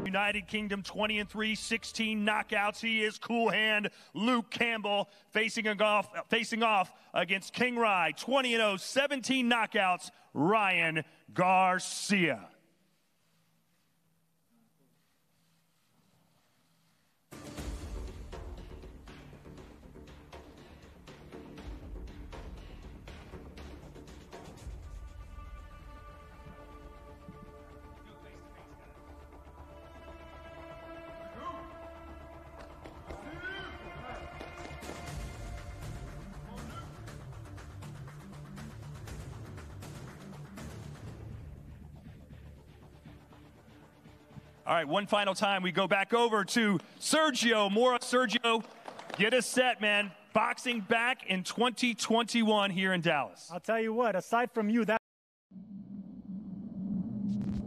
United Kingdom, 20-3, 16 knockouts. He is Cool Hand Luke Campbell facing off against King Rye, 20-0, 17 knockouts, Ryan Garcia. All right, one final time, we go back over to Sergio Mora. Sergio, get us set, man. Boxing back in 2021 here in Dallas. I'll tell you what, aside from you, that